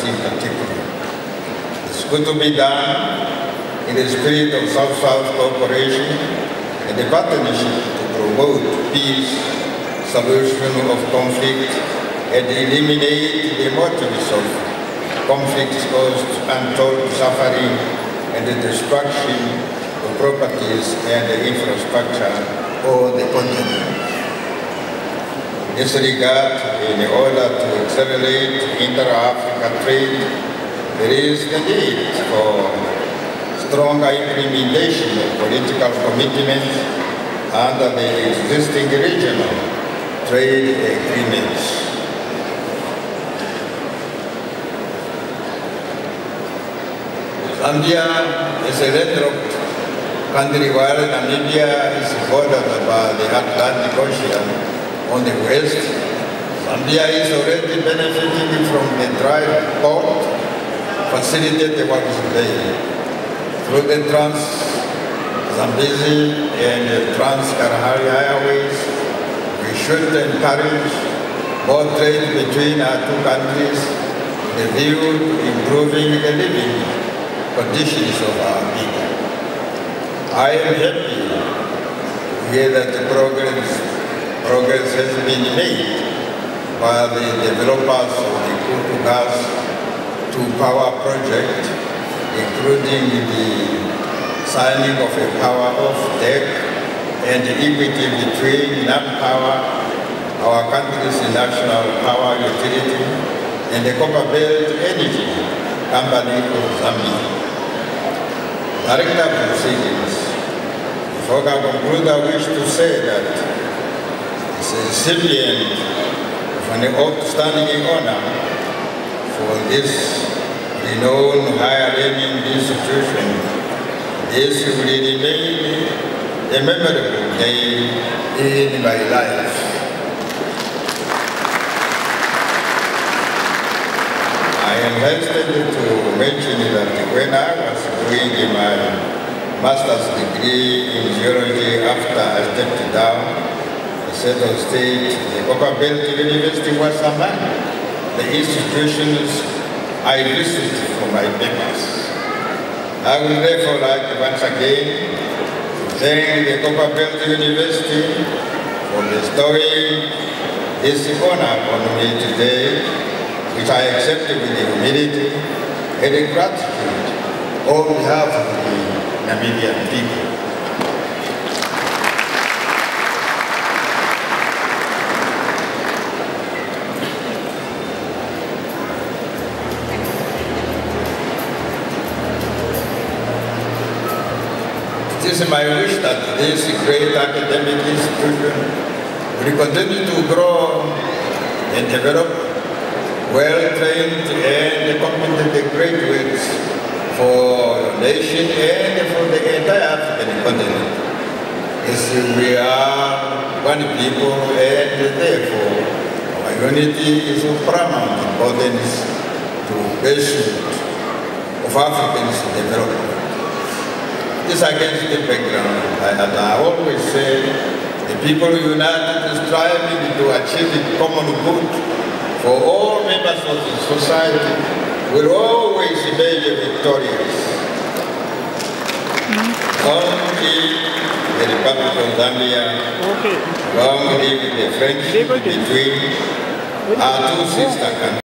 democracy in particular. It's good to be done in the spirit of South-South cooperation and the partnership to promote peace, solution of conflict, and eliminate the motives of conflicts caused untold suffering and the destruction of properties and the infrastructure on the continent. In this regard, in order to accelerate inter-African trade, there is the need for stronger implementation of political commitments under the existing regional trade agreements. Zambia is a landlocked country while Namibia is bordered by the Atlantic Ocean on the west. Zambia is already benefiting from the dry port facilitated by Bay. Through the Trans-Zambezi and Trans-Kalahari highways, we should encourage more trade between our two countries with a view to improving the living conditions of our people. I am happy to hear that the progress has been made by the developers of the Kitwe gas to power project, including the signing of a power off deck and the equity between NAM-Power, our country's national power utility, and the Copperbelt Energy Company of Zambia. Director proceedings. Before I conclude, I wish to say that as a recipient of an outstanding honor for this renowned higher learning institution, this will remain a memorable day in my life. I am hastened to mention that when I was doing my master's degree in geology after I stepped down, the head of state, the Copperbelt University was among the institutions I visited for my papers. I would therefore like once again to thank the Copperbelt University for bestowing this honor on me today, which I accept with humility and gratitude on behalf of the Namibian people. It is my wish that this great academic institution will continue to grow and develop well-trained and competent graduates for the nation and for the entire African continent. Yes, we are one people, and therefore our unity is of paramount importance to the pursuit of Africans' development. This against the background, as I always say, the people united striving to achieve the common good for all members of the society will always emerge victorious. Long live the Republic of Zambia, long live the friendship between our two sister countries.